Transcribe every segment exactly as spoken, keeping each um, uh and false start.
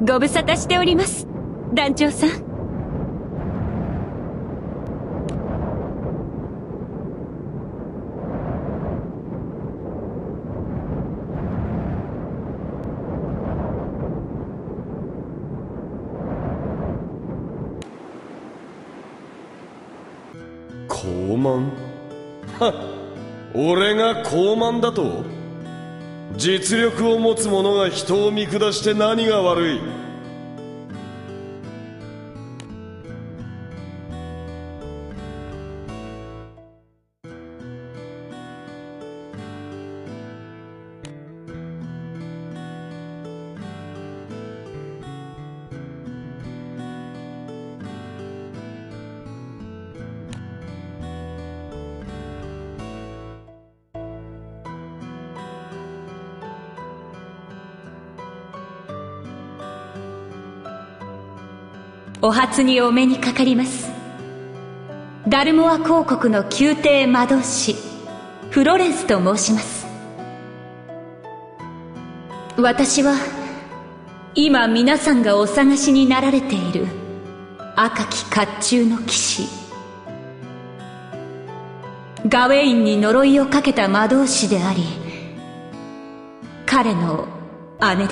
ご無沙汰しております、団長さん。 高慢？はっ、俺が高慢だと？実力を持つ者が人を見下して何が悪い？ お初にお目にかかります。ダルモア公国の宮廷魔導士フロレンスと申します。私は今皆さんがお探しになられている赤き甲冑の騎士ガウェインに呪いをかけた魔導士であり、彼の姉です。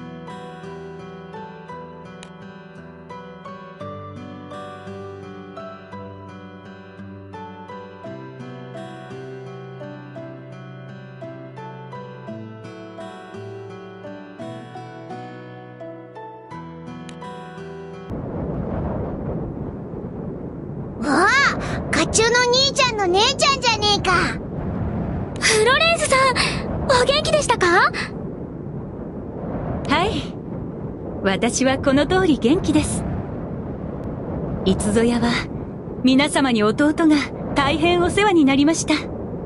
わあ、甲冑の兄ちゃんの姉ちゃんじゃねえか。 フロレンスさん、お元気でしたか？ はい、私はこの通り元気です。いつぞやは皆様に弟が大変お世話になりました。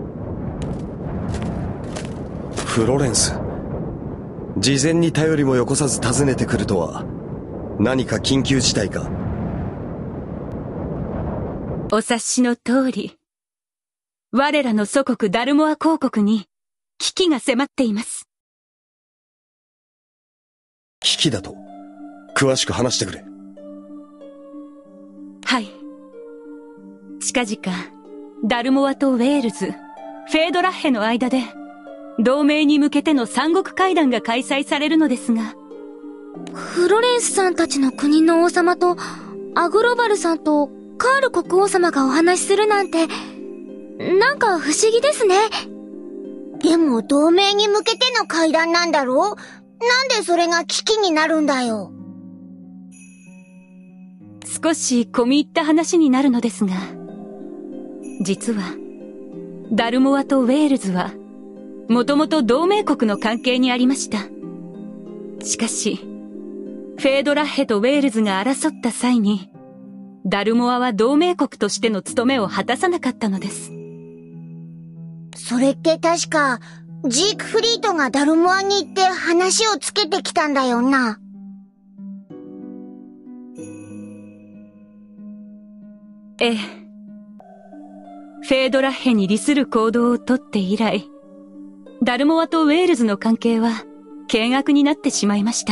フロレンス、事前に頼りもよこさず訪ねてくるとは、何か緊急事態か？ お察しの通り、我らの祖国ダルモア公国に危機が迫っています。 危機だと？詳しく話してくれ。 はい。近々、ダルモアとウェールズ、フェードラッヘの間で、同盟に向けての三国会談が開催されるのですが。 フロレンスさんたちの国の王様と、アグロバルさんと、カール国王様がお話しするなんて、なんか不思議ですね。 でも同盟に向けての会談なんだろう？なんでそれが危機になるんだよ。 少し込み入った話になるのですが、実は、ダルモアとウェールズは、もともと同盟国の関係にありました。しかし、フェードラッヘとウェールズが争った際に、ダルモアは同盟国としての務めを果たさなかったのです。 それって確か、ジークフリートがダルモアに行って話をつけてきたんだよな。 ええ。フェードラッヘに利する行動をとって以来、ダルモアとウェールズの関係は険悪になってしまいました。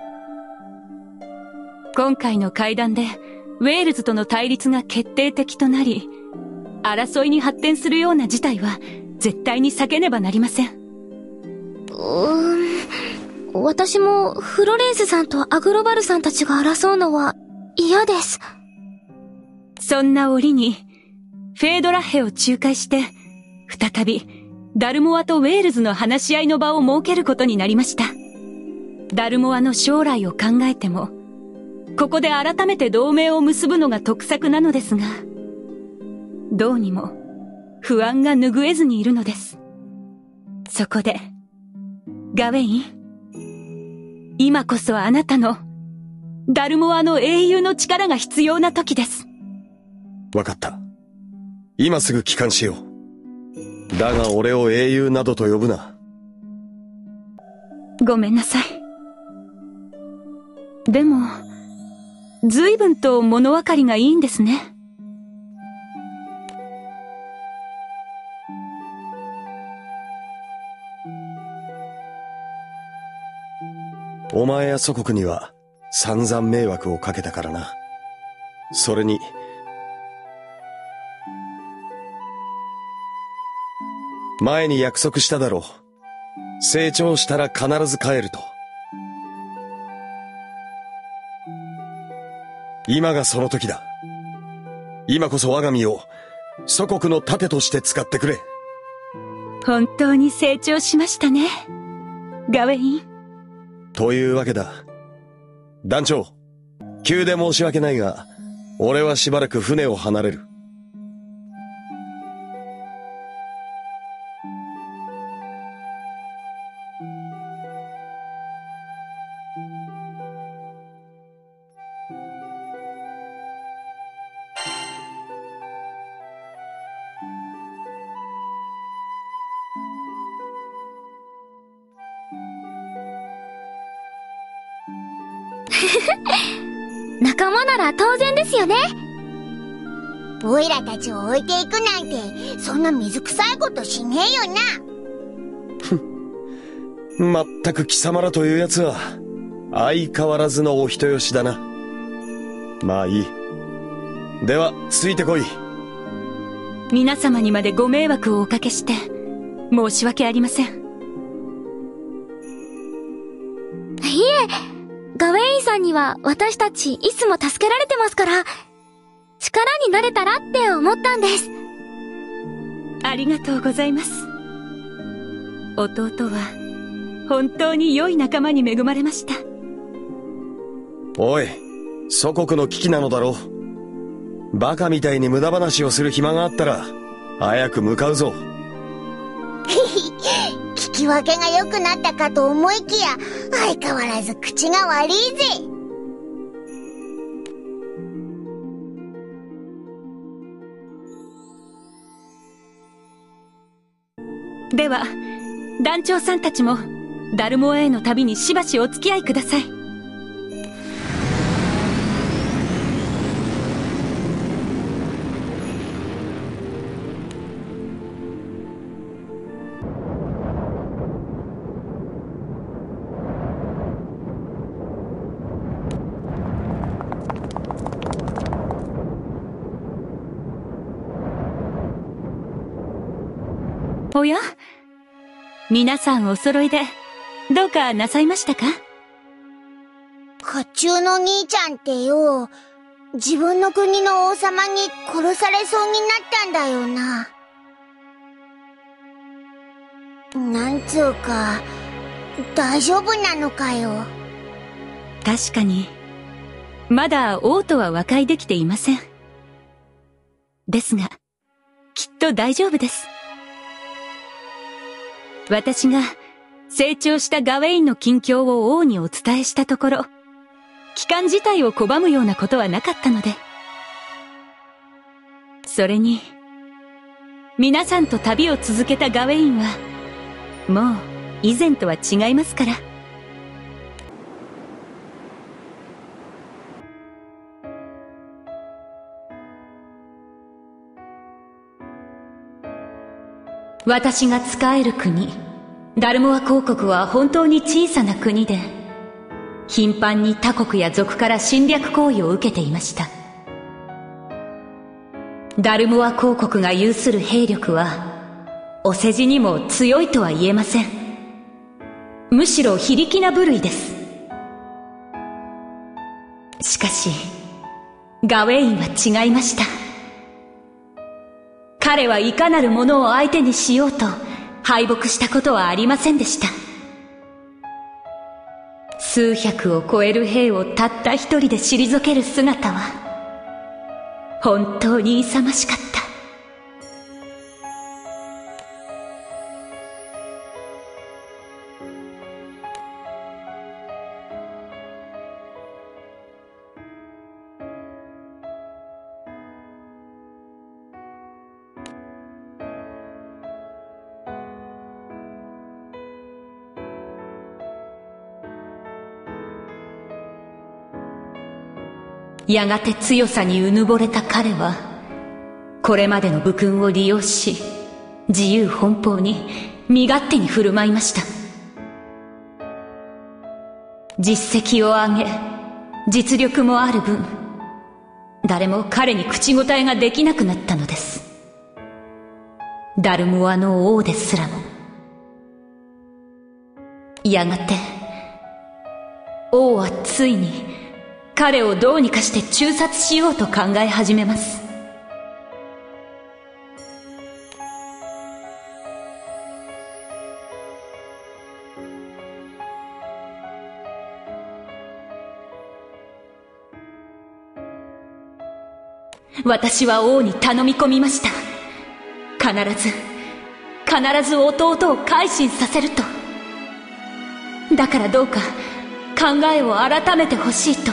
今回の会談で、ウェールズとの対立が決定的となり、争いに発展するような事態は絶対に避けねばなりません。 うーん、私もフロレンスさんとアグロバルさんたちが争うのは嫌です。 そんな折に、フェードラッヘを仲介して、再びダルモアとウェールズの話し合いの場を設けることになりました。ダルモアの将来を考えても、ここで改めて同盟を結ぶのが得策なのですが、どうにも不安が拭えずにいるのです。そこで、ガウェイン、今こそあなたのダルモアの英雄の力が必要な時です。 わかった。今すぐ帰還しよう。だが俺を英雄などと呼ぶな。 ごめんなさい。でも、随分と物分かりがいいんですね。 お前や祖国には散々迷惑をかけたからな。それに、前に約束しただろう。成長したら必ず帰ると。今がその時だ。今こそ我が身を祖国の盾として使ってくれ。 本当に成長しましたね、ガウェイン。 というわけだ。団長、急で申し訳ないが、俺はしばらく船を離れる。 仲間なら当然ですよね。 オイラたちを置いていくなんて、そんな水臭いことしねえよな。まったく貴様らという奴は相変わらずのお人よしだな。まあいい。ではついてこい。 皆様にまでご迷惑をおかけして申し訳ありません。 いえ、ガウェインさんには私たちいつも助けられてますから、力になれたらって思ったんです。 ありがとうございます。弟は本当に良い仲間に恵まれました。 おい、祖国の危機なのだろう。バカみたいに無駄話をする暇があったら早く向かうぞ。 聞き分けが良くなったかと思いきや、相変わらず口が悪いぜ。 では団長さんたちもダルモアへの旅にしばしお付き合いください。おや、皆さんお揃いでどうかなさいましたか？ 甲冑の兄ちゃんってよ、自分の国の王様に殺されそうになったんだよな。なんつうか、大丈夫なのかよ。 確かにまだ王とは和解できていません。ですがきっと大丈夫です。私が成長したガウェインの近況を王にお伝えしたところ、帰還自体を拒むようなことはなかったので。それに皆さんと旅を続けたガウェインはもう以前とは違いますから。私が仕える国ダルモア公国は本当に小さな国で、頻繁に他国や族から侵略行為を受けていました。ダルモア公国が有する兵力はお世辞にも強いとは言えません。むしろ非力な部類です。しかしガウェインは違いました。彼はいかなる者を相手にしようと敗北したことはありませんでした。数百を超える兵をたった一人で退ける姿は本当に勇ましかった。やがて強さにうぬぼれた彼は、これまでの武勲を利用し、自由奔放に身勝手に振る舞いました。 実績を上げ、実力もある分、誰も彼に口答えができなくなったのです。ダルモアの王ですらも。やがて、王はついに彼をどうにかして誅殺しようと考え始めます。私は王に頼み込みました。必ず、必ず弟を改心させると。だからどうか考えを改めてほしいと。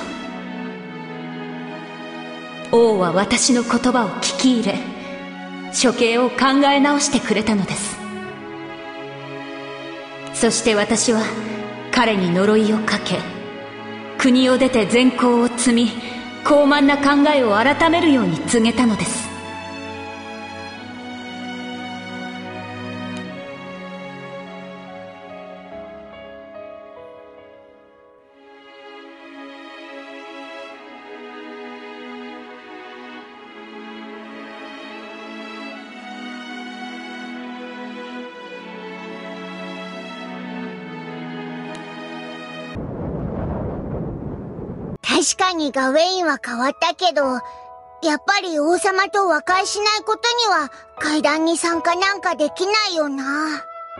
王は私の言葉を聞き入れ、処刑を考え直してくれたのです。そして私は彼に呪いをかけ、国を出て善行を積み、高慢な考えを改めるように告げたのです。 確かにガウェインは変わったけど、やっぱり王様と和解しないことには会談に参加なんかできないよな。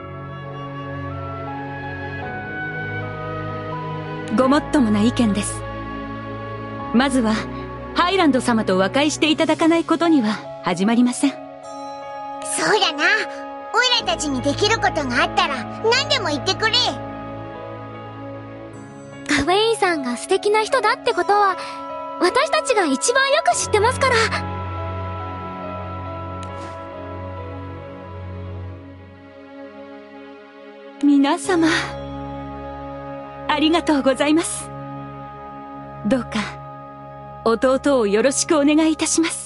ごもっともな意見です。まずはハイランド様と和解していただかないことには始まりません。 そうだな。オイラたちにできることがあったら何でも言ってくれ。 ガウェインさんが素敵な人だってことは私たちが一番よく知ってますから。 皆様、ありがとうございます。どうか弟をよろしくお願いいたします。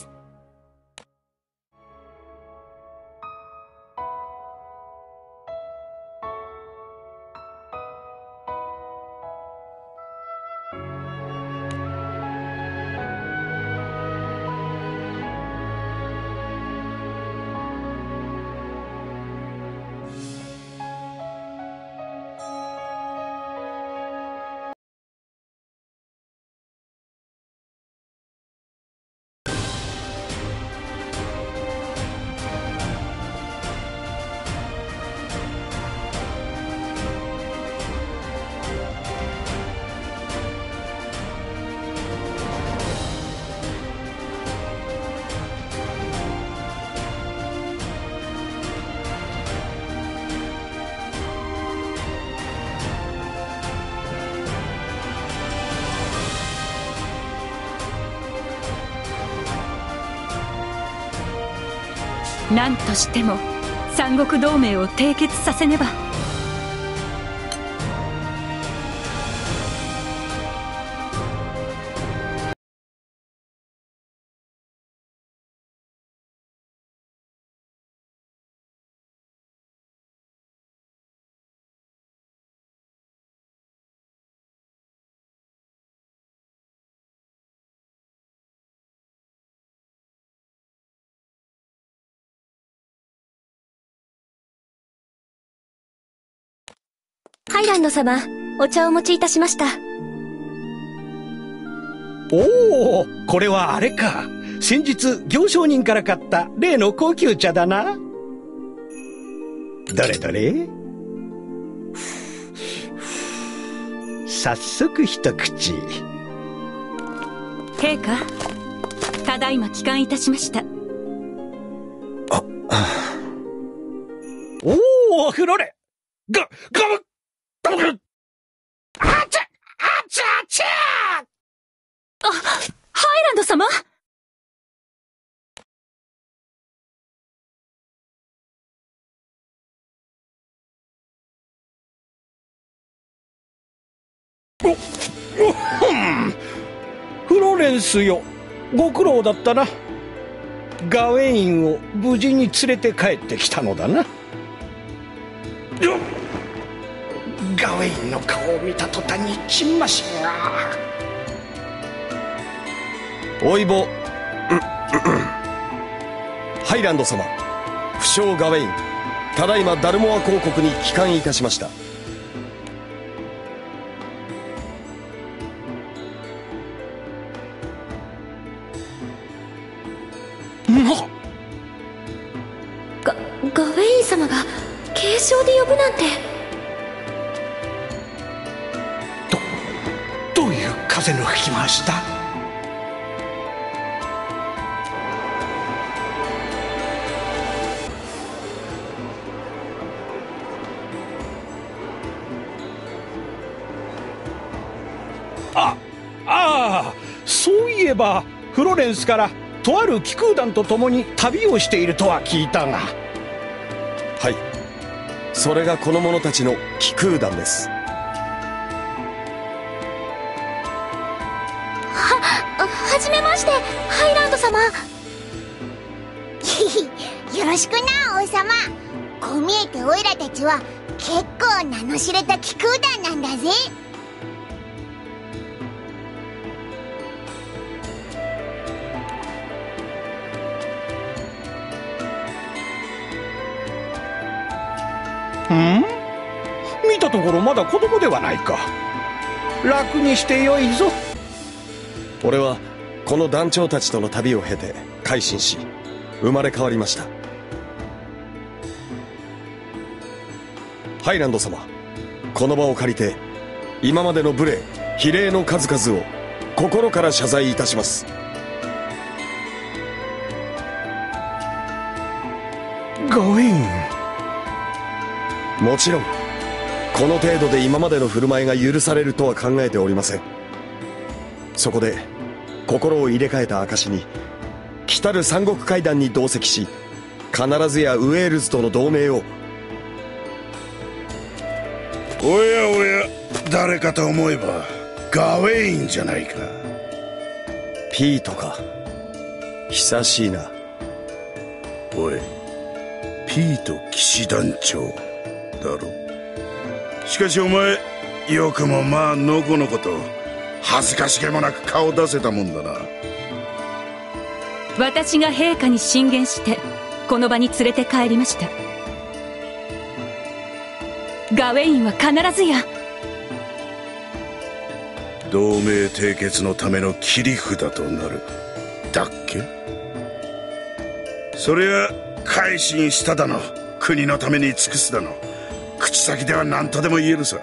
何としても三国同盟を締結させねば。 ハイランド様、お茶をお持ちいたしました。 おお、これはあれか。先日行商人から買った例の高級茶だな。どれどれ。早速一口。 陛下、ただいま帰還いたしました。 あ、おお、フロレ。が、がむあちゃあちゃあちゃあ、ハイランド様。 お、お、フロレンスよ、ご苦労だったな。ガウェインを無事に連れて帰ってきたのだな。 ガウェインの顔を見た途端にちんましんが。 おいぼ、ハイランド様、不肖ガウェイン、ただいまダルモア公国に帰還いたしました。 ガ、ガウェイン様が継承で呼ぶなんて。 ど、どういう風の吹き回しだ？あ、ああ、そういえばフロレンスからとある騎空団と共に旅をしているとは聞いたが。 はい、それがこの者たちの騎空団です。 は、はじめまして、ハイランド様。 よろしくな、王様。こう見えてオイラたちは結構名の知れた騎空団なんだぜ。 ん？見たところまだ子供ではないか。楽にしてよいぞ。 俺はこの団長たちとの旅を経て改心し生まれ変わりました。ハイランド様、この場を借りて今までの無礼非礼の数々を心から謝罪いたします。 ガウェイン、 もちろんこの程度で今までの振る舞いが許されるとは考えておりません。そこで心を入れ替えた証に来たる三国会談に同席し、必ずやウェールズとの同盟を。 おやおや、誰かと思えばガウェインじゃないか。 ピートか、久しいな。 おい、ピート騎士団長だろ。しかしお前、よくもまあのこのこと恥ずかしげもなく顔出せたもんだな。 私が陛下に進言してこの場に連れて帰りました。ガウェインは必ずや同盟締結のための切り札となるだっけ。そりゃ改心しただの、国のために尽くすだの、口先では何とでも言えるさ。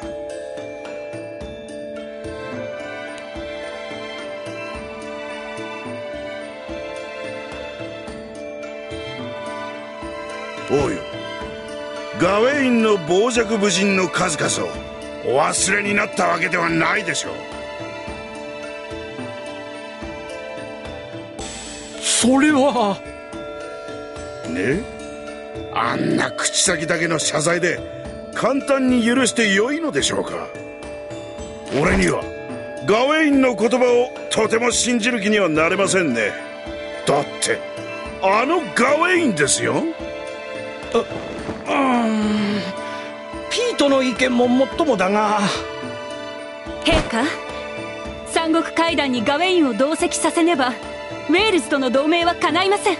おうよ、ガウェインの傍若無人の数々をお忘れになったわけではないでしょう。 それはね、あんな口先だけの謝罪で簡単に許してよいのでしょうか。俺にはガウェインの言葉をとても信じる気にはなれませんね。だってあのガウェインですよ。 う、うーん、ピートの意見ももっともだが。 陛下、三国会談にガウェインを同席させねばウェールズとの同盟は叶いません。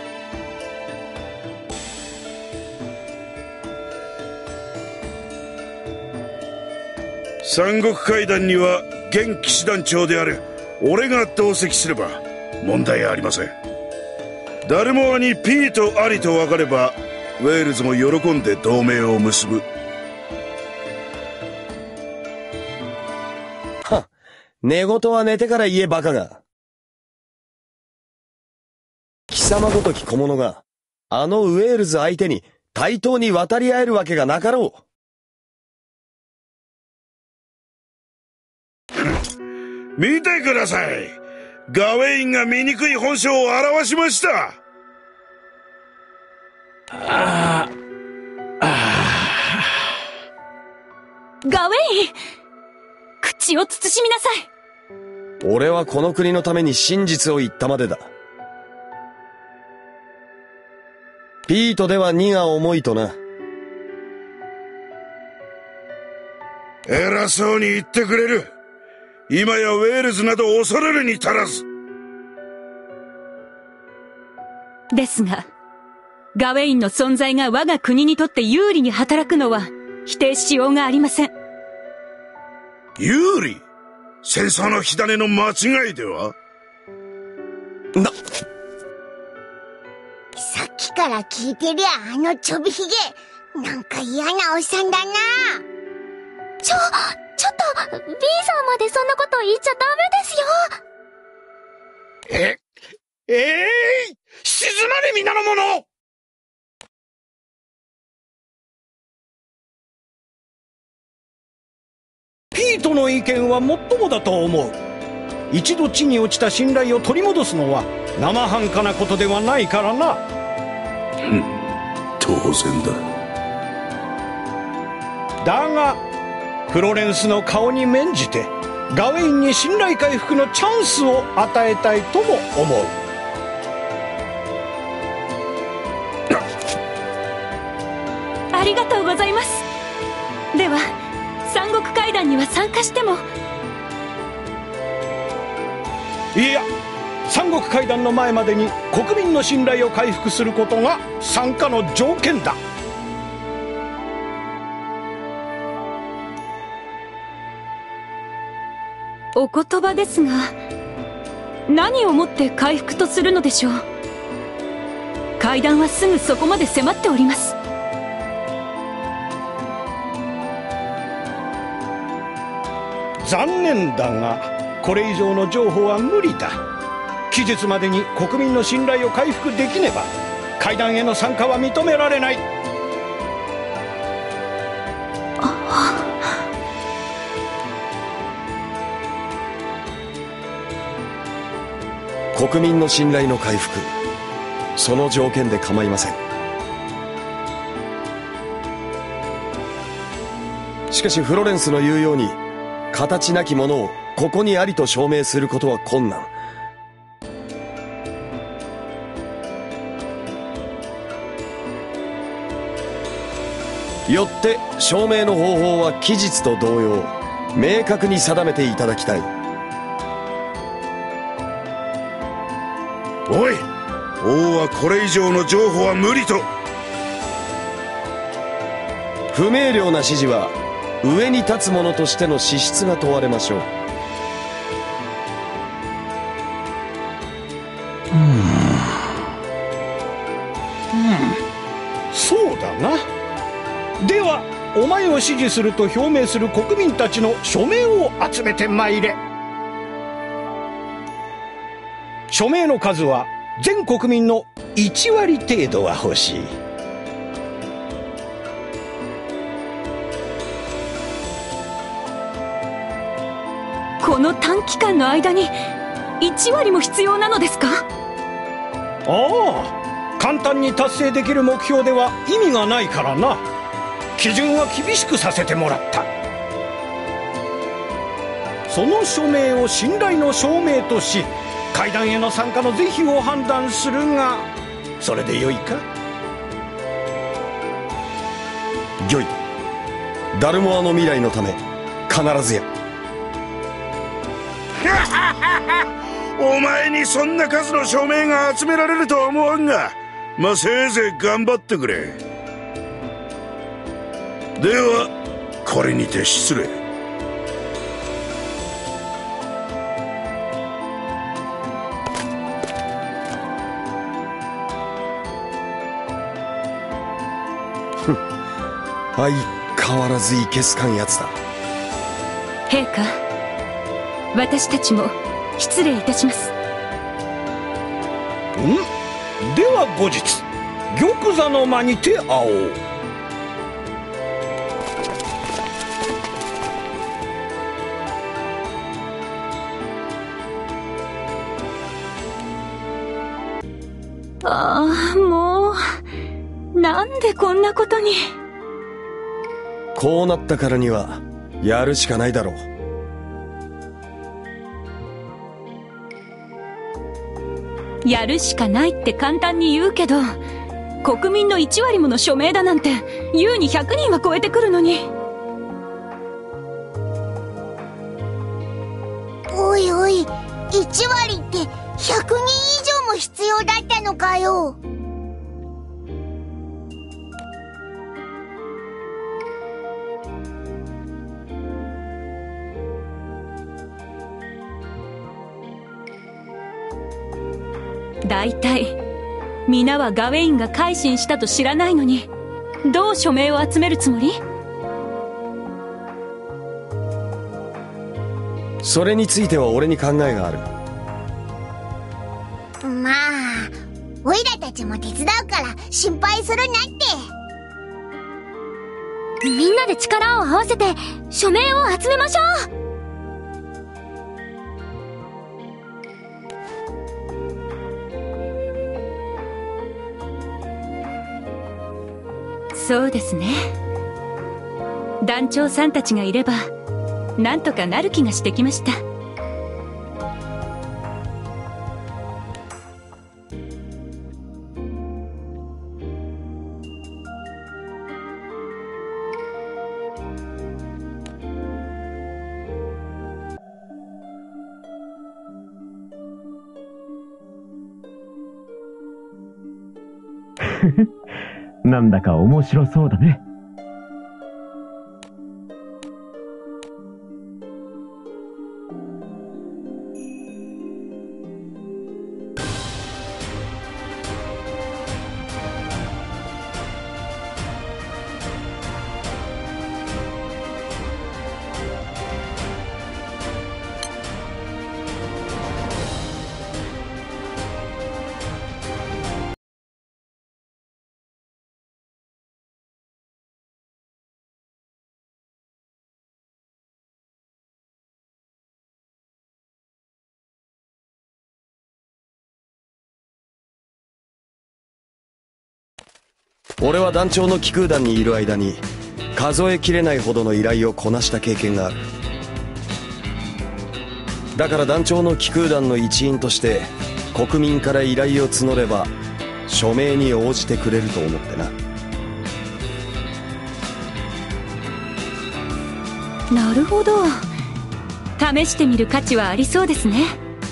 三国会談には現騎士団長である俺が同席すれば問題ありません。ダルモアにピートありと分かればウェールズも喜んで同盟を結ぶ。 はっ、寝言は寝てから言えバカが。貴様ごとき小物があのウェールズ相手に対等に渡り合えるわけがなかろう。 見てください、ガウェインが醜い本性を表しました。 ああ、 ガウェイン、口を慎みなさい。 俺はこの国のために真実を言ったまでだ。ピートでは荷が重いとな。 偉そうに言ってくれる。今やウェールズなど恐れるに足らず。 ですが、ガウェインの存在が我が国にとって有利に働くのは否定しようがありません。 有利？戦争の火種の間違いでは？ な、 さっきから聞いてりゃあのちょびひげ、なんか嫌なおっさんだな。 ちょ、ちょっと、B さんまでそんなこと言っちゃダメですよ。 え、ええー、静まれ皆の者。ピートの意見はもっともだと思う。一度地に落ちた信頼を取り戻すのは生半可なことではないからな。 うん、当然だ。 だがフロレンスの顔に免じてガウェインに信頼回復のチャンスを与えたいとも思う。 ありがとうございます。では三国会談には参加しても。 いや、三国会談の前までに国民の信頼を回復することが参加の条件だ。 お言葉ですが、何をもって回復とするのでしょう。会談はすぐそこまで迫っております。 残念だがこれ以上の譲歩は無理だ。期日までに国民の信頼を回復できねば会談への参加は認められない。 国民の信頼の回復、その条件で構いません。しかしフロレンスの言うように形なきものをここにありと証明することは困難。よって証明の方法は期日と同様明確に定めていただきたい。 おい、王はこれ以上の譲歩は無理と。 不明瞭な指示は上に立つ者としての資質が問われましょう。 うん、そうだな。ではお前を支持すると表明する国民たちの署名を集めてまいれ。署名の数は全国民のいち割程度は欲しい。 この短期間の間にいち割も必要なのですか？ ああ、簡単に達成できる目標では意味がないからな。基準は厳しくさせてもらった。その署名を信頼の証明とし会談への参加の是非を判断するが、それでよいか？ 御意。ダルモアの未来のため必ずや。 お前にそんな数の署名が集められるとは思わんが、まあせいぜい頑張ってくれ。ではこれにて失礼。 相変わらずいけすかんやつだ。 陛下、私たちも失礼いたします。 ん？では後日玉座の間にて会おう。 ああ、もうなんでこんなことに。 こうなったからにはやるしかないだろう。 やるしかないって簡単に言うけど、国民のいち割もの署名だなんて優にひゃくにんは超えてくるのに。 いちわりってひゃくにん以上も必要だったのかよ。 だいたい皆はガウェインが改心したと知らないのに、どう署名を集めるつもり？ それについては俺に考えがある。 まあオイラたちも手伝うから心配するなって。 みんなで力を合わせて署名を集めましょう。 そうですね。団長さんたちがいればなんとかなる気がしてきました。 なんだか面白そうだね。 俺は団長の気空団にいる間に数えきれないほどの依頼をこなした経験がある。だから団長の気空団の一員として国民から依頼を募れば署名に応じてくれると思ってな。 なるほど、試してみる価値はありそうですね。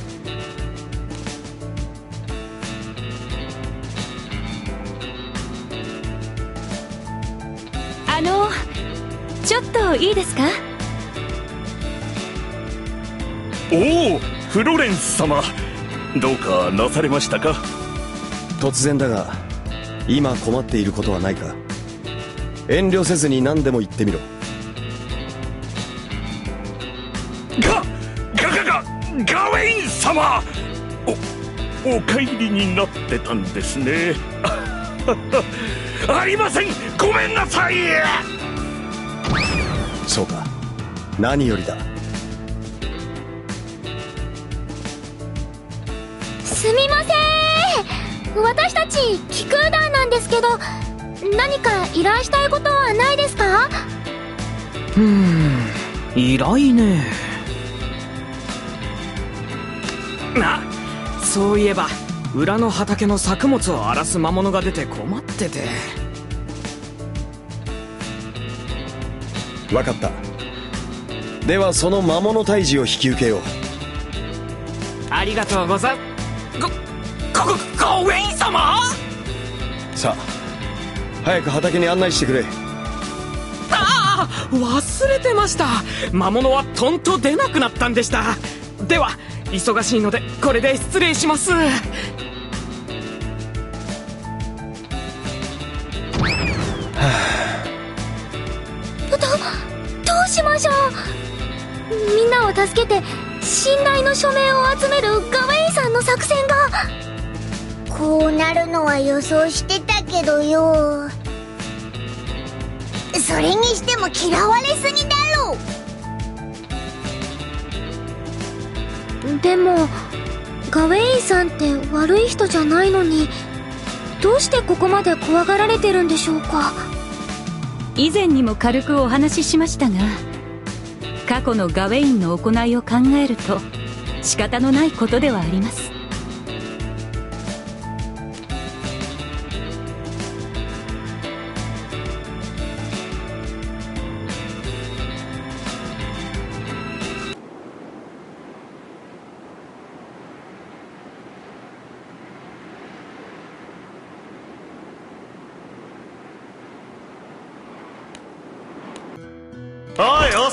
あのちょっといいですか？ おお、フロレンス様、どうかなされましたか？ 突然だが今困っていることはないか？遠慮せずに何でも言ってみろ。 ガガガガガウェイン様、おお帰りになってたんですね。ありません、ごめんなさい。 そうか、何よりだ。 すみません、私たち気空団なんですけど、何か依頼したいことはないですか？ うーん、依頼ね。あ、そういえば裏の畑の作物を荒らす魔物が出て困ってて。 分かった。ではその魔物退治を引き受けよう。 ありがとうござごごごガウェイン様。 さあ早く畑に案内してくれ。 ああ、忘れてました。魔物はとんと出なくなったんでした。では忙しいのでこれで失礼します。 どどうしましょう。みんなを助けて信頼の署名を集めるガウェインさんの作戦が。 こうなるのは予想してたけどよ。それにしても嫌われすぎだろ。 でもガウェインさんって悪い人じゃないのに、どうしてここまで怖がられてるんでしょうか？ 以前にも軽くお話ししましたが、過去のガウェインの行いを考えると仕方のないことではあります。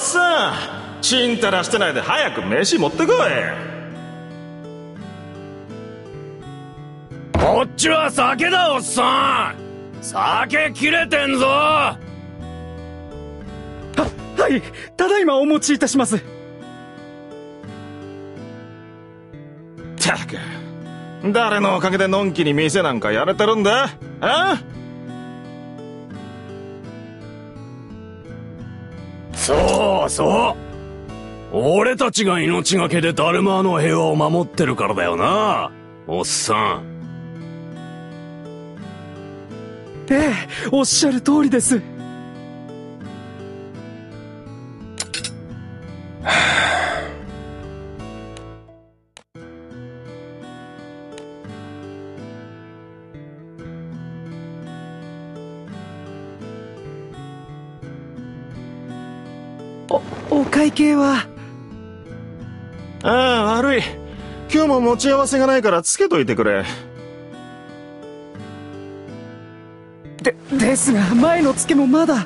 さん、ちんたらしてないで早く飯持ってこい。 こっちは酒だ、おっさん。酒切れてんぞ。は、 はい、ただいまお持ちいたします。 たく、誰のおかげでのんきに店なんかやれてるんだ、あ？ そうそう、俺たちが命がけでダルマーの平和を守ってるからだよな、おっさん。 ええ、おっしゃる通りです。お、お会計は？ ああ、悪い。今日も持ち合わせがないからつけといてくれ。 で、ですが、前のツケもまだ。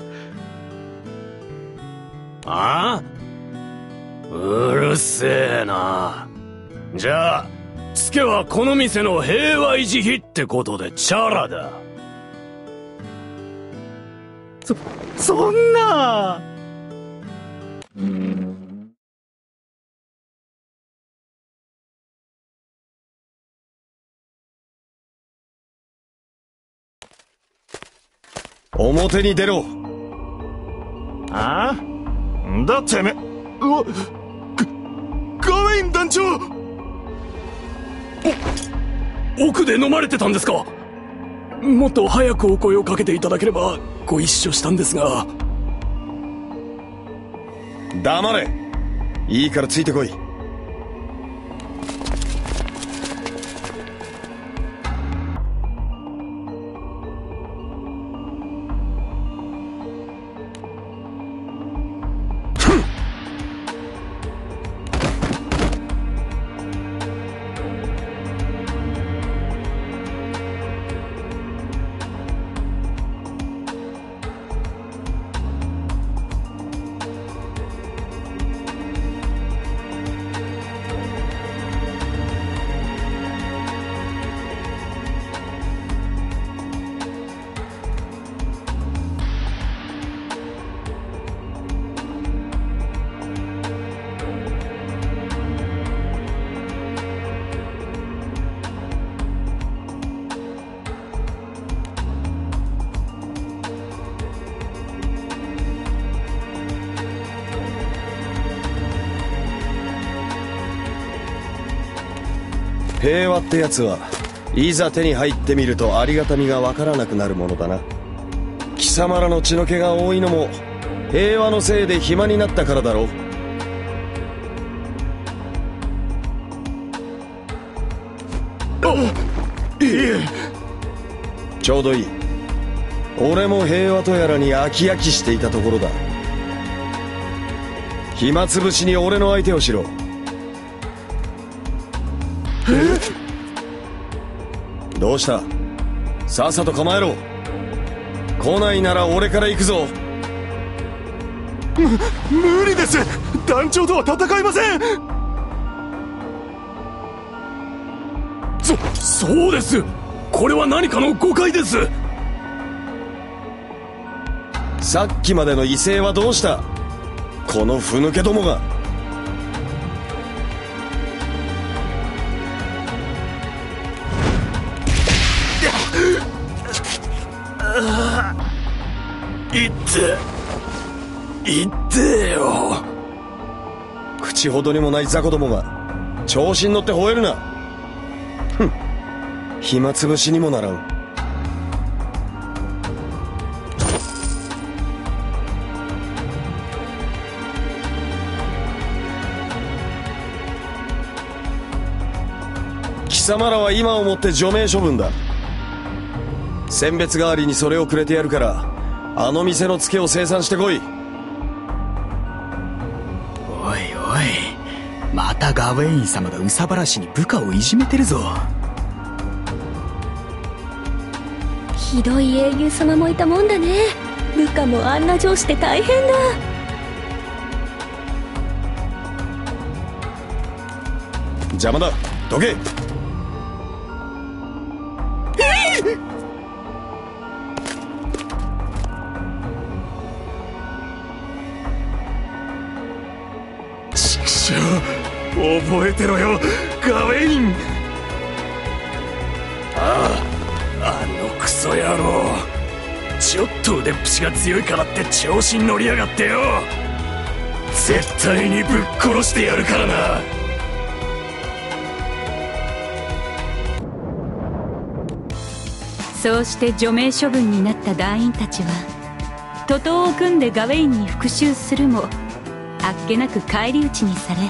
ああ？うるせえな。じゃあ、ツケはこの店の平和維持費ってことでチャラだ。 そ、そんな。 表に出ろ。 ああ？んだてめえ。うわ、ガ、ガウェイン団長。 お、奥で飲まれてたんですか？もっと早くお声をかけていただければご一緒したんですが。 黙れ。いいからついてこい。平和ってやつはいざ手に入ってみるとありがたみがわからなくなるものだな。貴様らの血の気が多いのも平和のせいで暇になったからだろう。 いえ、 ちょうどいい。俺も平和とやらに飽き飽きしていたところだ。暇つぶしに俺の相手をしろ。どうした？さっさと構えろ。来ないなら俺から行くぞ。 む無理です。団長とは戦いません。 そそうです。これは何かの誤解です。 さっきまでの威勢はどうした？このふぬけどもが。 いって言ってよ。 口ほどにもない雑魚どもが調子に乗って吠えるな。ふん、暇つぶしにもならん。貴様らは今をもって除名処分だ。選別代わりにそれをくれてやるから、あの店のツケを生産してこい。 おいおい、またガウェイン様が憂さ晴らしに部下をいじめてるぞ。 ひどい英雄様もいたもんだね。部下もあんな上司で大変だ。 邪魔だ、どけ。 ちくしょう、覚えてろよガウェイン。ああ、あのクソ野郎、ちょっと腕っぷしが強いからって調子に乗りやがってよ。絶対にぶっ殺してやるからな。 そうして除名処分になった団員たちは徒党を組んでガウェインに復讐するもあっけなく返り討ちにされ、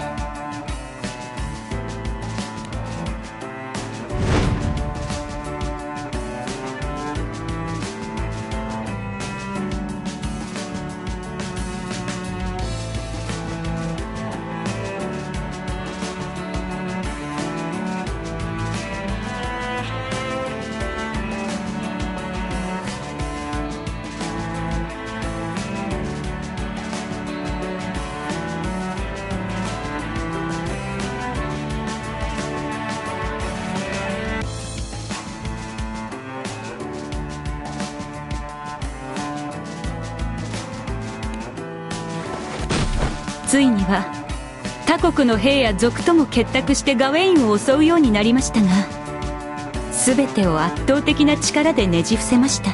ついには他国の兵や族とも結託してガウェインを襲うようになりましたが、全てを圧倒的な力でねじ伏せました。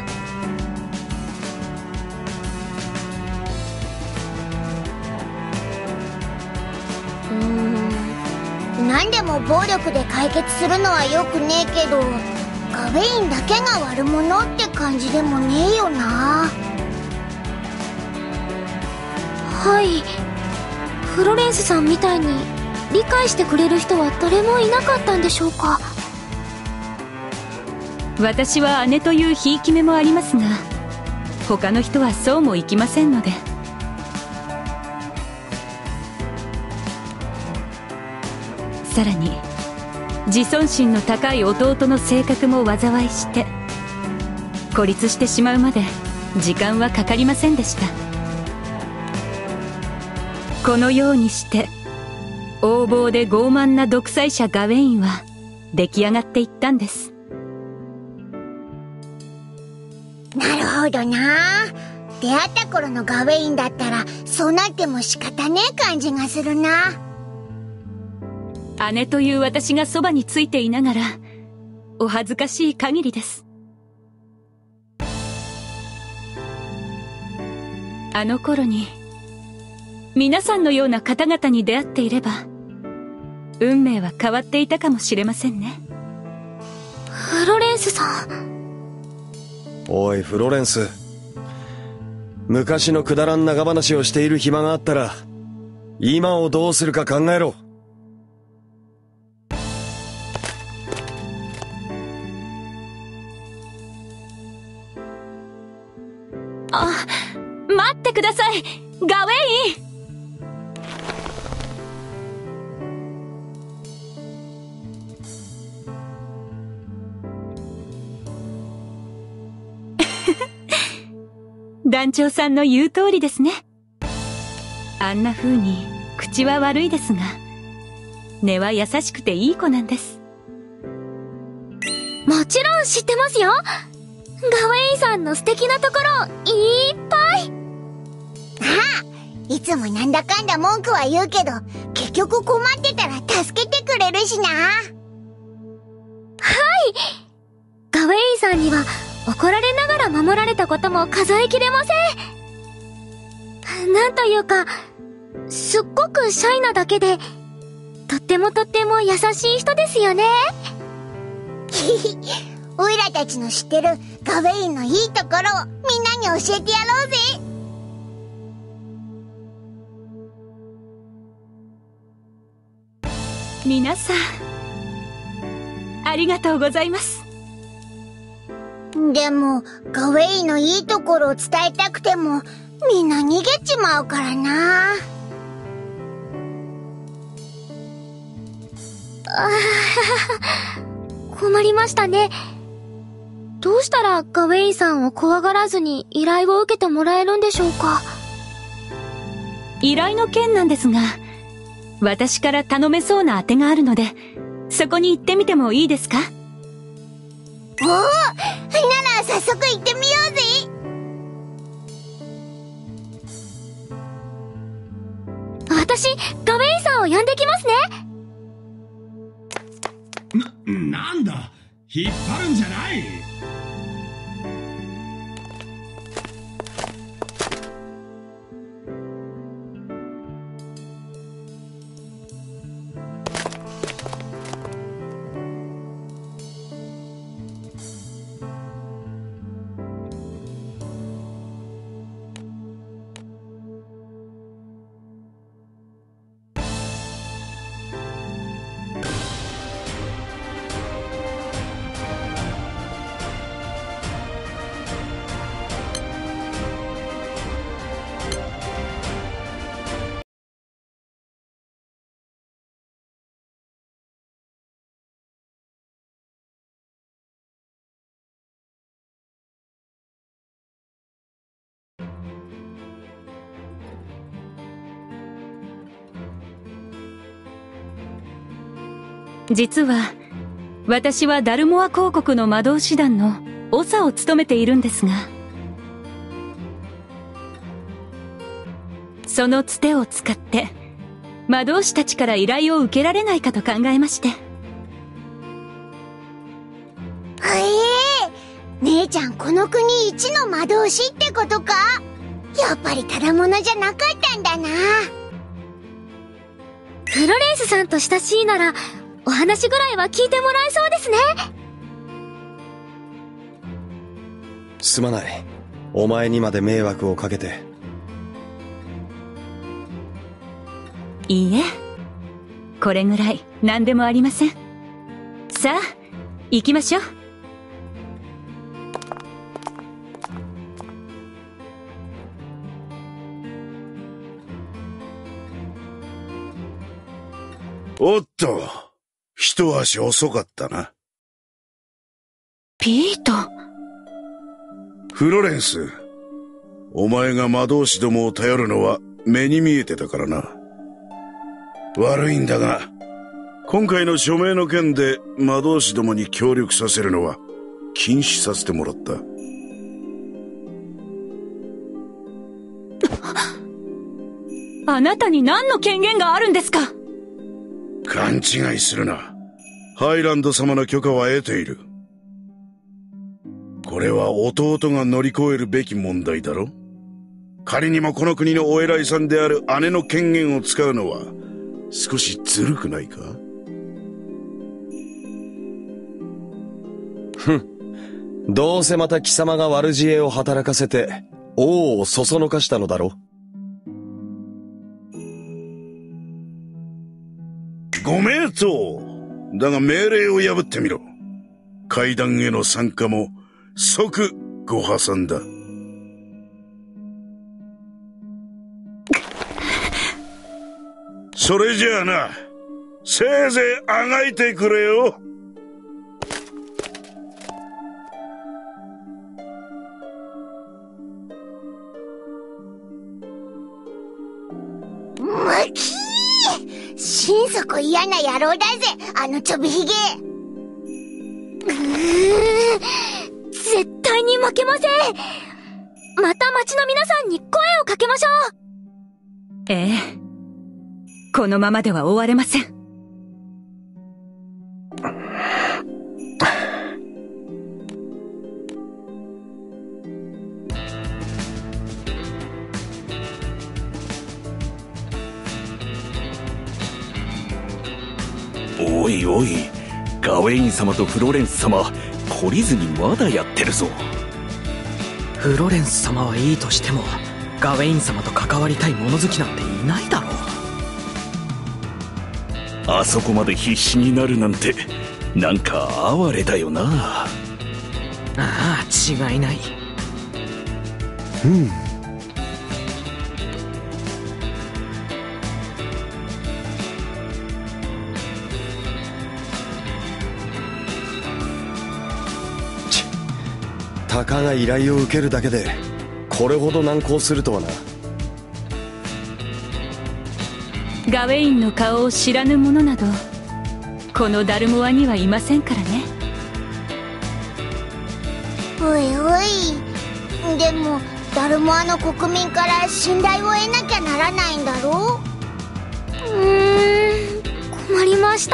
うーん、何でも暴力で解決するのはよくねえけど、ガウェインだけが悪者って感じでもねえよな。 はい、フロレンスさんみたいに理解してくれる人は誰もいなかったんでしょうか。 私は姉というひいき目もありますが、他の人はそうもいきませんので。さらに自尊心の高い弟の性格も災いして孤立してしまうまで時間はかかりませんでした。このようにして横暴で傲慢な独裁者ガウェインは出来上がっていったんです。 なるほどな。出会った頃のガウェインだったらそうなっても仕方ねえ感じがするな。 姉という私がそばについていながらお恥ずかしい限りです。あの頃に皆さんのような方々に出会っていれば運命は変わっていたかもしれませんね。 フロレンスさん。 おいフロレンス、昔のくだらん長話をしている暇があったら今をどうするか考えろ。 あ、待ってくださいガウェイン。団長さんの言う通りですね。あんな風に口は悪いですが根は優しくていい子なんです。 もちろん知ってますよ。ガウェインさんの素敵なところいっぱい。 ああ、いつもなんだかんだ文句は言うけど結局困ってたら助けてくれるしな。はい、 ガウェインさんには怒られながら守られたことも数えきれません。なんというかすっごくシャイなだけでとってもとっても優しい人ですよね。 おいらたちの知ってるガウェインのいいところをみんなに教えてやろうぜ。 皆さんありがとうございます。 でもガウェインのいいところを伝えたくてもみんな逃げちまうからな。 あ困りましたね。どうしたらガウェインさんを怖がらずに依頼を受けてもらえるんでしょうか。 依頼の件なんですが、 私から頼めそうな当てがあるので、そこに行ってみてもいいですか？ おお、なら早速行ってみようぜ。 私、ガウェインさんを呼んできますね。 な、なんだ、引っ張るんじゃない。 実は、私はダルモア公国の魔導士団の長を務めているんですが、そのつてを使って、魔導士たちから依頼を受けられないかと考えまして。 へえ、姉ちゃんこの国一の魔導士ってことか？やっぱりただものじゃなかったんだな。 フロレンスさんと親しいなら、お話ぐらいは聞いてもらえそうですね。 すまない。お前にまで迷惑をかけて。 いいえ。これぐらい何でもありません。さあ、行きましょう。 おっと。一足遅かったな。 ピート。 フロレンス、お前が魔導士どもを頼るのは目に見えてたからな。悪いんだが、今回の署名の件で魔導士どもに協力させるのは禁止させてもらった。 あなたに何の権限があるんですか？ 勘違いするな。ハイランド様の許可は得ている。これは弟が乗り越えるべき問題だろ。仮にもこの国のお偉いさんである姉の権限を使うのは少しずるくないか？ ふん。どうせまた貴様が悪知恵を働かせて王をそそのかしたのだろ。 ご名答。だが命令を破ってみろ。会談への参加も即ご破産だ。それじゃあな、せいぜいあがいてくれよ。 むきー！心底嫌な野郎だぜ、あのちょびひげ。 うー、絶対に負けません。また町の皆さんに声をかけましょう。 ええ。このままでは終われません。 おいおい、ガウェイン様とフロレンス様、懲りずにまだやってるぞ。 フロレンス様はいいとしても、ガウェイン様と関わりたい物好きなんていないだろう。 あそこまで必死になるなんて、なんか哀れだよな。ああ、違いない。 うん。たかが依頼を受けるだけでこれほど難航するとはな。 ガウェインの顔を知らぬ者などこのダルモアにはいませんからね。 おいおい、でもダルモアの国民から信頼を得なきゃならないんだろう。 うーん、困りました。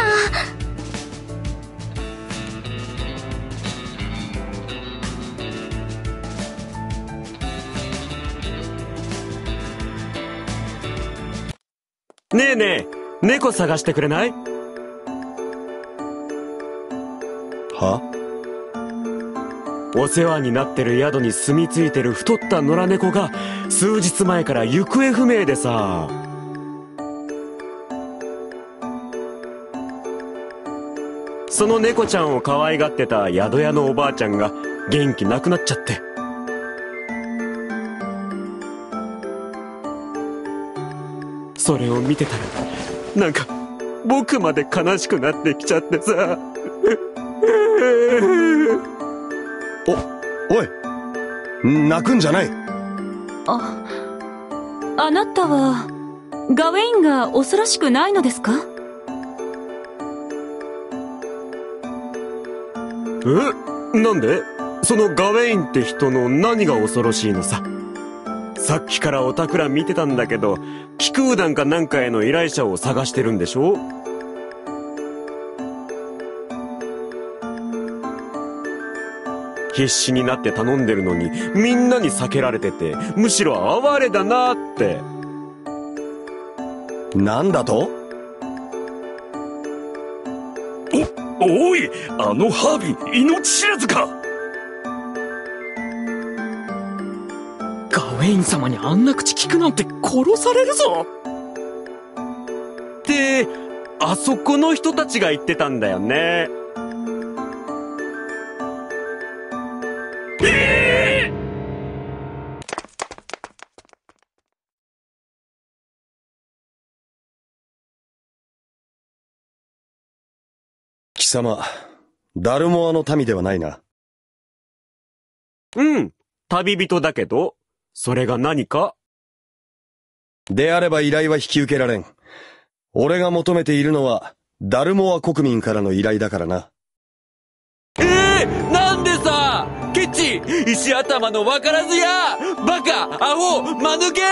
ねえねえ、猫探してくれない？ は？ お世話になってる宿に住み着いてる太った野良猫が数日前から行方不明でさ。その猫ちゃんを可愛がってた宿屋のおばあちゃんが元気なくなっちゃって。それを見てたらなんか僕まで悲しくなってきちゃってさ。 お、おい、泣くんじゃない。 あ、あなたはガウェインが恐ろしくないのですか？ え？なんで？そのガウェインって人の何が恐ろしいのさ。さっきからおたくら見てたんだけど、気空団かなんかへの依頼者を探してるんでしょ？必死になって頼んでるのにみんなに避けられてて、むしろ哀れだなって。 なんだと？ お、おい、あのハービー、命知らずか。 ガウェイン様にあんな口聞くなんて殺されるぞ。 ってあそこの人たちが言ってたんだよね。 えー、 貴様、ダルモアの民ではないな。 うん、旅人だけど、それが何か？ であれば依頼は引き受けられん。俺が求めているのは、ダルモア国民からの依頼だからな。 えー、なんでさ！ケチ！石頭のわからずや！バカ！アホ！間抜け！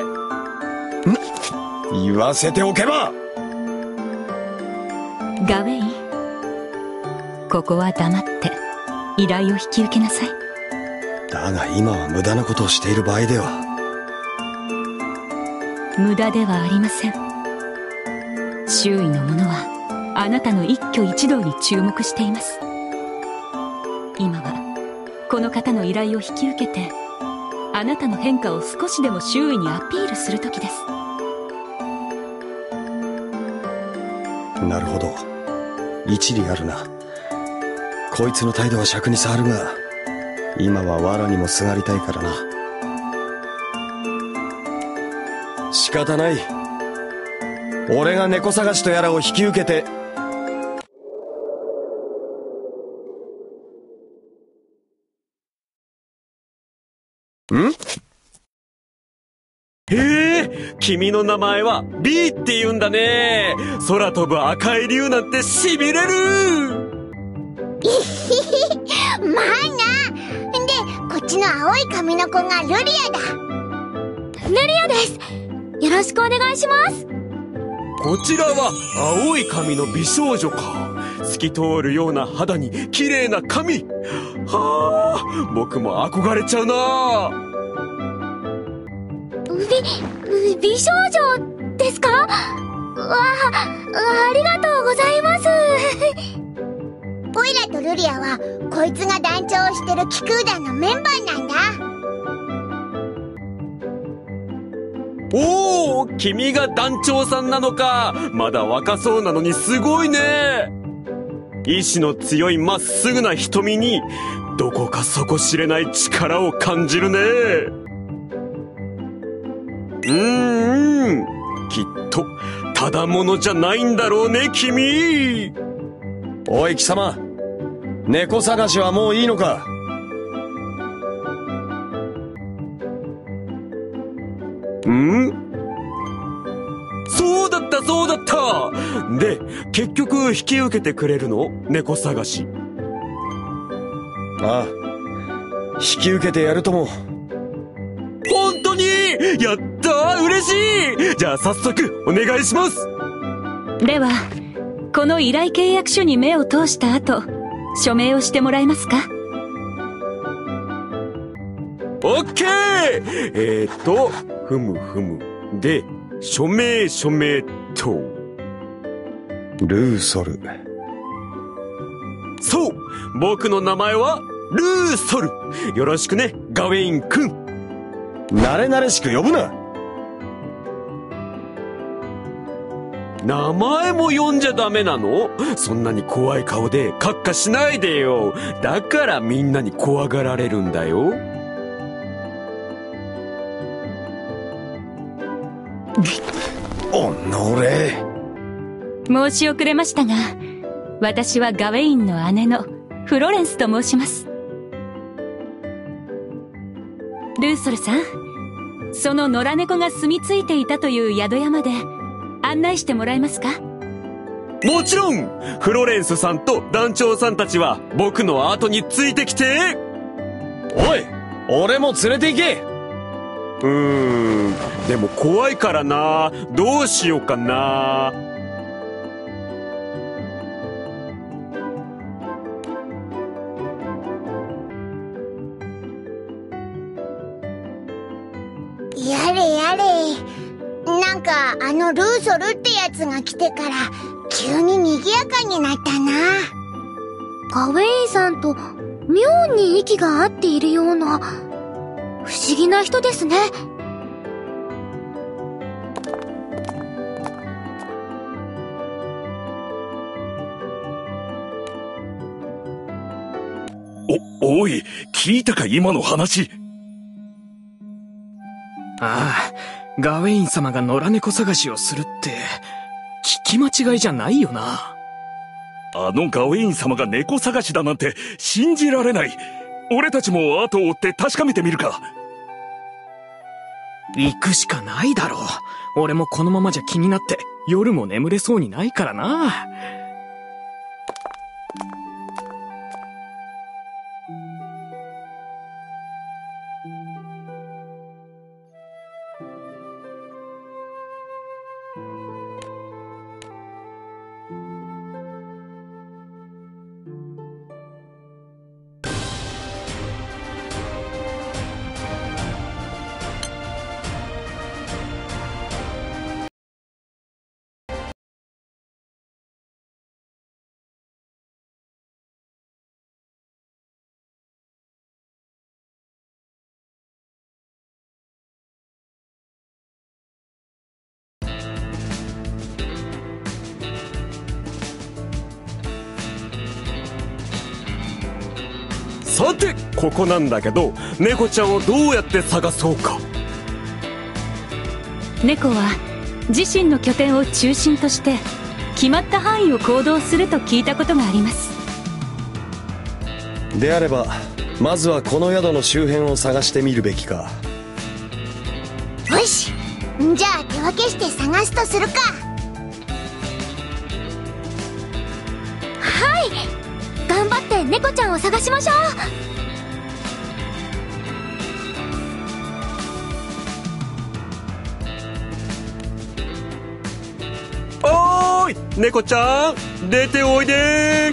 ん？言わせておけば！ ガウェイン、ここは黙って依頼を引き受けなさい。 だが今は無駄なことをしている場合では。 無駄ではありません。周囲の者はあなたの一挙一動に注目しています。今はこの方の依頼を引き受けて、あなたの変化を少しでも周囲にアピールする時です。 なるほど、一理あるな。こいつの態度は尺に触るが、今は藁にもすがりたいからな。仕方ない。俺が猫探しとやらを引き受けて。ん？ へえ、君の名前は ビー って言うんだね。空飛ぶ赤い竜なんてしびれる。 いひひ、まあな。で、こっちの青い髪の子がルリアだ。 ルリアです。よろしくお願いします。 こちらは青い髪の美少女か。透き通るような肌に綺麗な髪。はあ、僕も憧れちゃうな。 美、美少女ですか？わあ、ありがとうございます。 オイラとルリアはこいつが団長をしてる気空団のメンバーなんだ。 おお、君が団長さんなのか。まだ若そうなのにすごいね。意志の強いまっすぐな瞳にどこか底知れない力を感じるね。うーん、きっとただものじゃないんだろうね、君。 おい貴様、猫探しはもういいのか？ ん？そうだった結局引き受けてくれるの？猫探し。 ああ、引き受けてやるとも。 本当に？やったー、嬉しい。じゃあ早速お願いします。 ではこの依頼契約書に目を通した後、署名をしてもらえますか？ オッケー。えーっとふむふむで署名署名と。 ルーソル。 そう、僕の名前はルーソル。よろしくね、ガウェイン君。 慣れ慣れしく呼ぶな。 名前も呼んじゃダメなの？そんなに怖い顔でカッカしないでよ。だからみんなに怖がられるんだよ。 おのれ。 申し遅れましたが、私はガウェインの姉のフロレンスと申します。ルーソルさん、その野良猫が住み着いていたという宿屋まで案内してもらえますか？ もちろん。フロレンスさんと団長さんたちは僕の後についてきて。 おい、俺も連れて行け。 うーん、でも怖いからな。どうしようかな。 やれやれ。なんかあのルーソルってやつが来てから急に賑やかになったな。 ガウェインさんと妙に息が合っているような不思議な人ですね。 お、おい、聞いたか今の話。 ああ、ガウェイン様が野良猫探しをするって聞き間違いじゃないよな。 あのガウェイン様が猫探しだなんて信じられない。俺たちも後を追って確かめてみるか。 行くしかないだろう。俺もこのままじゃ気になって夜も眠れそうにないからな。 さて、ここなんだけど、猫ちゃんをどうやって探そうか。 猫は自身の拠点を中心として決まった範囲を行動すると聞いたことがあります。 であればまずはこの宿の周辺を探してみるべきか。 よし、じゃあ手分けして探すとするか。 はい、頑張って猫ちゃんを探しましょう。 おーい、猫ちゃん出ておいで。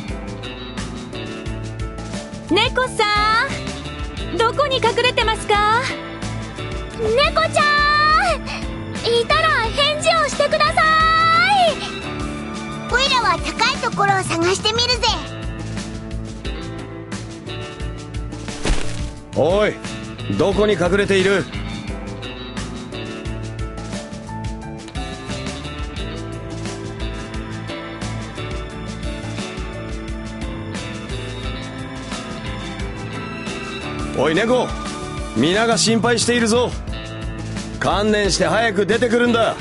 猫さん、どこに隠れてますか？ 猫ちゃん、いたら返事をしてください。 おいらは高いところを探してみるぜ。 おい、どこに隠れている？おい猫、皆が心配しているぞ。観念して早く出てくるんだ。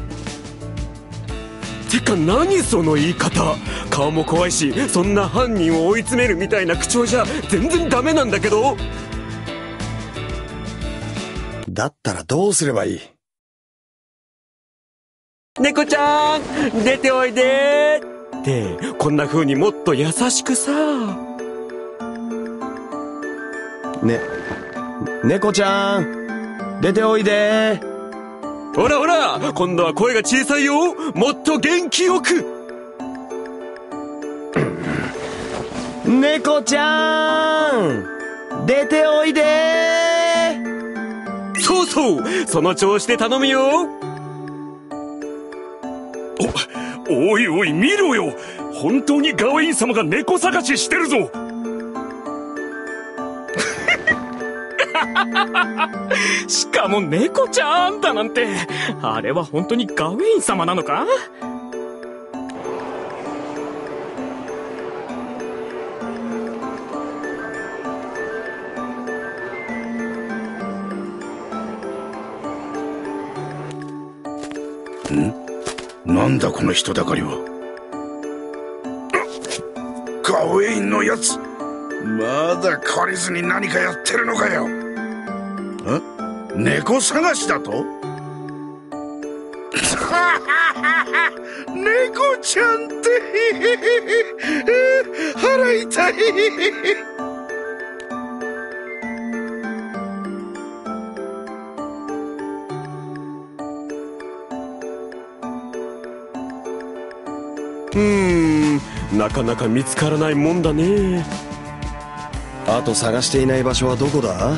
てか何その言い方。顔も怖いし、そんな犯人を追い詰めるみたいな口調じゃ全然ダメなんだけど。 だったらどうすればいい？ 猫ちゃん出ておいでってこんな風にもっと優しくさ。 ね猫ちゃん出ておいで。 ほらほら今度は声が小さいよ。もっと元気よく。 猫ちゃん出ておいで。 そうそうその調子で頼むよ。 おおいおい見ろよ、本当にガウェイン様が猫探ししてるぞ。 しかも猫ちゃんだなんて、あれは本当にガウェイン様なのか？ ん？なんだこの人だかりは。ガウェインのやつ、まだ懲りずに何かやってるのかよ。ん？猫探しだと？猫ちゃんって腹痛い。 うーんなかなか見つからないもんだね。 あと探していない場所はどこだ？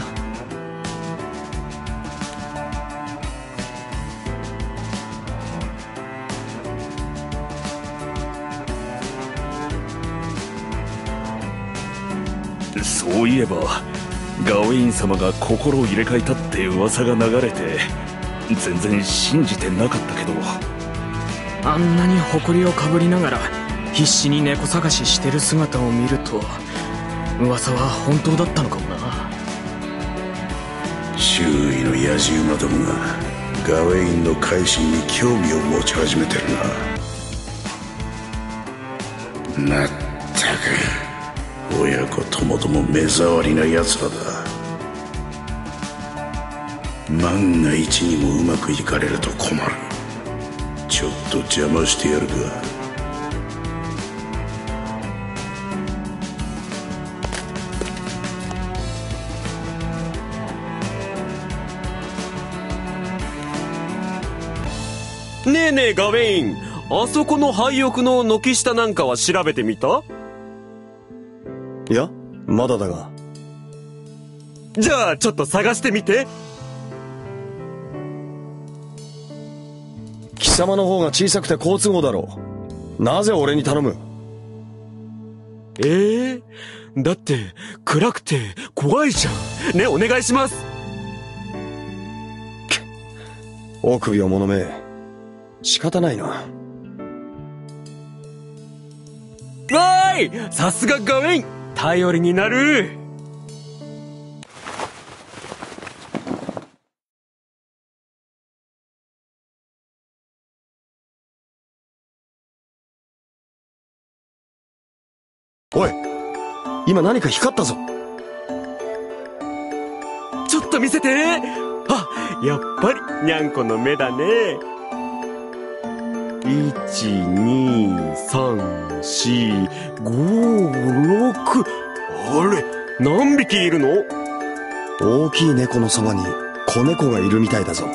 そういえばガウェイン様が心を入れ替えたって噂が流れて全然信じてなかったけど、 あんなに誇りをかぶりながら必死に猫探ししてる姿を見ると噂は本当だったのかもな。 周囲の野じ馬どもがガウェインの改心に興味を持ち始めてるな。まったく親子ともども目障りな奴らだ。万が一にもうまくいかれると困る。ちょっと邪魔してやるか。 ねえねえガウェイン、あそこの廃屋の軒下なんかは調べてみた？ いやまだだが。 じゃあちょっと探してみて。 貴様の方が小さくて好都合だろう。なぜ俺に頼む？ ええー、だって暗くて怖いじゃん。ねお願いします。 臆病者め、仕方ないな。 わーい、さすがガウェイン、頼りになる。 おい、今何か光ったぞ。 ちょっと見せて。あ、やっぱりにゃんこの目だね。いち、に、さん、よん、ご、ろく。あれ、何匹いるの？ 大きい猫のそばに子猫がいるみたいだぞ。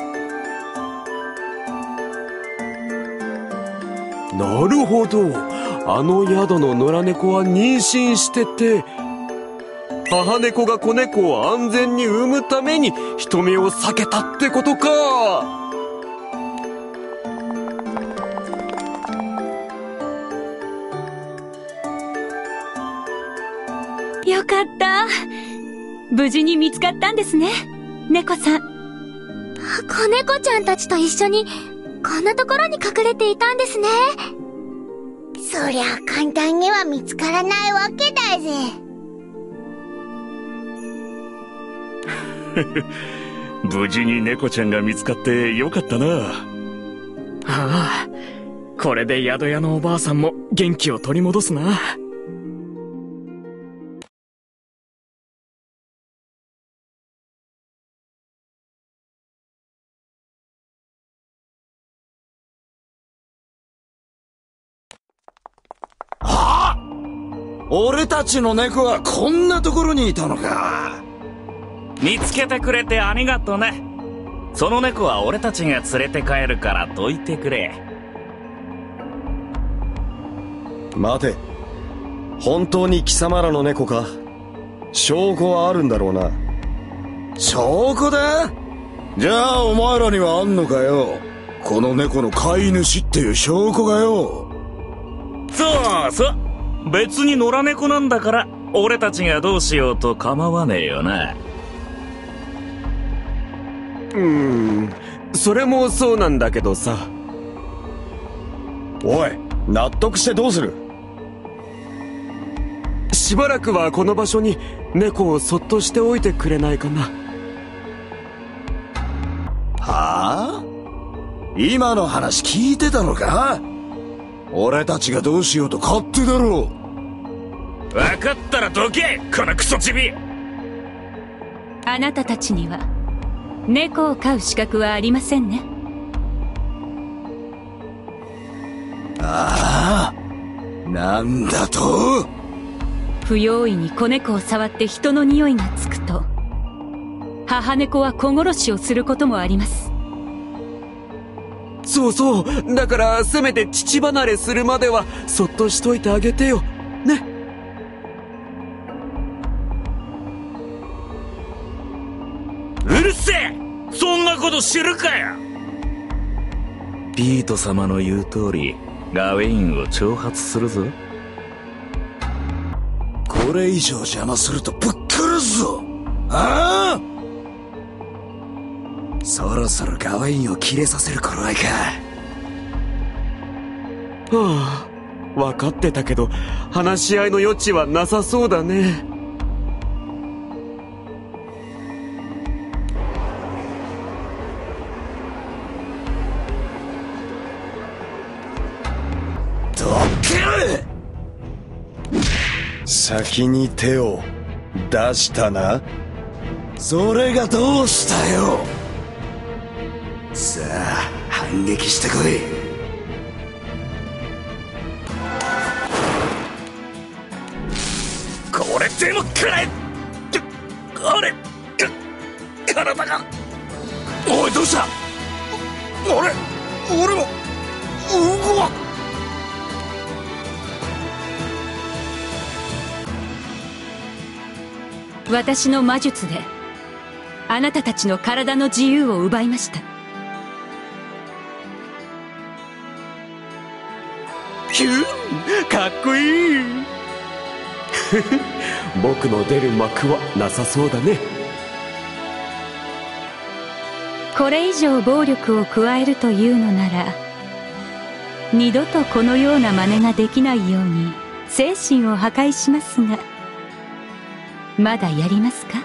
なるほど。あの宿の野良猫は妊娠してて、母猫が子猫を安全に産むために人目を避けたってことか。 よかった。無事に見つかったんですね、猫さん。 子猫ちゃんたちと一緒にこんなところに隠れていたんですね。 そりゃ簡単には見つからないわけだぜ。 無事に猫ちゃんが見つかってよかったな。 ああ、これで宿屋のおばあさんも元気を取り戻すな。 俺たちの猫はこんなところにいたのか。 見つけてくれてありがとね。その猫は俺たちが連れて帰るからどいてくれ。 待て、本当に貴様らの猫か？証拠はあるんだろうな。 証拠だ？じゃあお前らにはあんのかよ。この猫の飼い主っていう証拠がよ。 そうそう、別に野良猫なんだから俺たちがどうしようと構わねえよな。 うーん、それもそうなんだけどさ。 おい、納得してどうする？ しばらくはこの場所に猫をそっとしておいてくれないかな。 はあ？今の話聞いてたのか？俺たちがどうしようと勝手だろう。分かったらどけ、このクソチビ。 あなたたちには猫を飼う資格はありませんね。 ああ、なんだと？ 不用意に子猫を触って人の匂いがつくと、母猫は子殺しをすることもあります。 そうそう、だからせめて乳離れするまではそっとしといてあげてよね。 うるせえ、そんなこと知るかよ。ピート様の言う通りガウェインを挑発するぞ。 これ以上邪魔するとぶっ殺すぞ。ああ、そろそろガウェインを切れさせる頃合いか。 はあ、分かってたけど話し合いの余地はなさそうだね。 どけ！ 先に手を出したな。 それがどうしたよ。さあ反撃してこい。 これでもくらえ。あれ、体が。 おい、どうした？あれ、俺も動わ。 私の魔術であなたたちの体の自由を奪いました。 キュン、かっこいい。僕の出る幕はなさそうだね。 これ以上暴力を加えるというのなら、二度とこのような真似ができないように精神を破壊しますが、まだやりますか？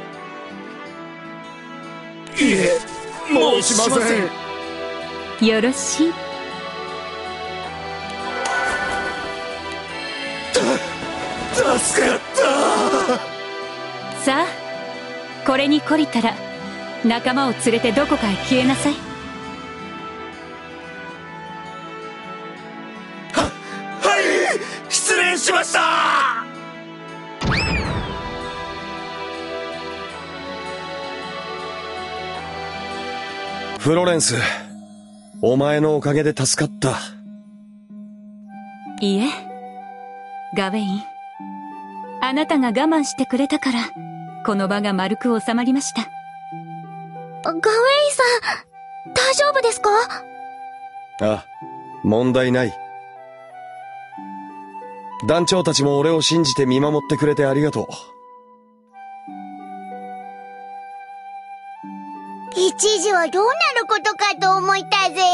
いえ、もうしません。よろしい。 助かった。 さあ、これに懲りたら仲間を連れてどこかへ消えなさい。 は、はい、失礼しました。 フロレンス、お前のおかげで助かった。 いえ、ガウェイン、あなたが我慢してくれたからこの場が丸く収まりました。 ガウェインさん、大丈夫ですか？ あ、問題ない。団長たちも俺を信じて見守ってくれてありがとう。 一時はどうなることかと思いたぜ。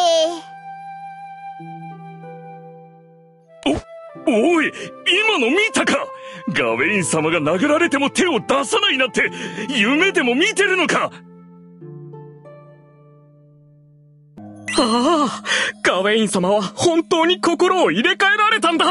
お、おい、今の見たか？ガウェイン様が殴られても手を出さないなんて夢でも見てるのか？ ああ、ガウェイン様は本当に心を入れ替えられたんだ。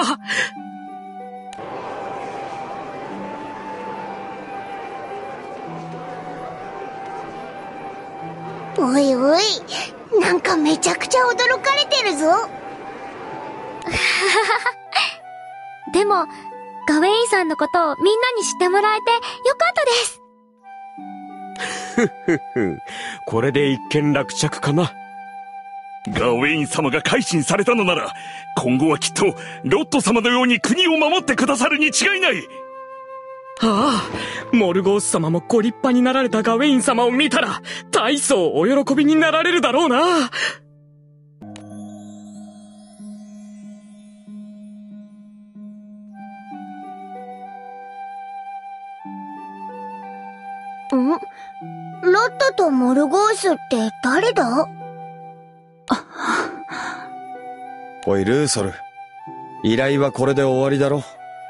おいおい、なんかめちゃくちゃ驚かれてるぞ。 でもガウェインさんのことをみんなに知ってもらえてよかったです。 ふっふっふ。これで一件落着かな。 ガウェイン様が改心されたのなら、今後はきっとロット様のように国を守ってくださるに違いない。 ああ、モルゴース様もご立派になられたガウェイン様を見たら、大層お喜びになられるだろうな。 ん？ロットとモルゴースって誰だ？ おい、ルーソル。依頼はこれで終わりだろ。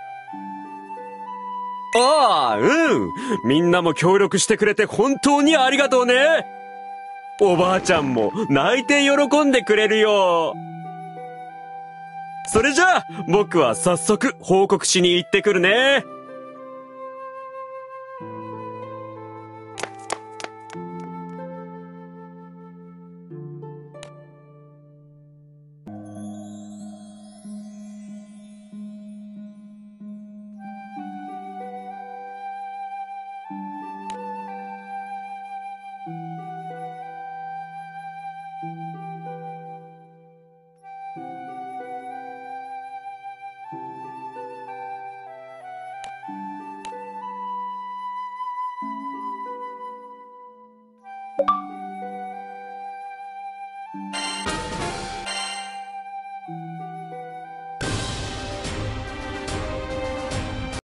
ああ、うん。みんなも協力してくれて本当にありがとうね。おばあちゃんも泣いて喜んでくれるよ。それじゃあ、僕は早速報告しに行ってくるね。